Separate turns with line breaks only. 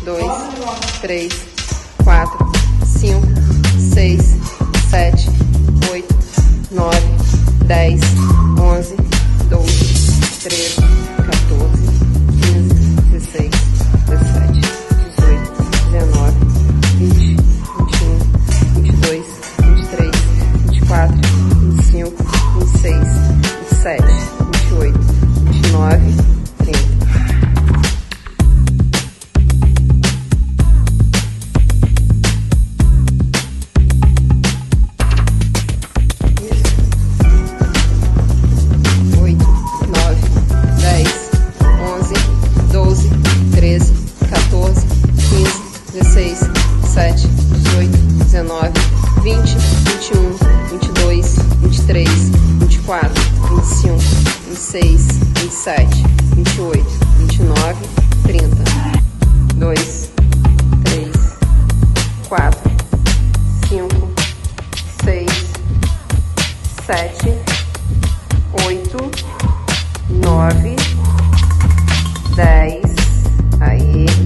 2, 3, 4, 5, 6, 7, 8, 9, 10, 11, 12, 13, 14, 15, 16, 17, 18, 19, 20, 21, 22, 23, 24, 25, 26, 27, 28, 29, 30. Aí.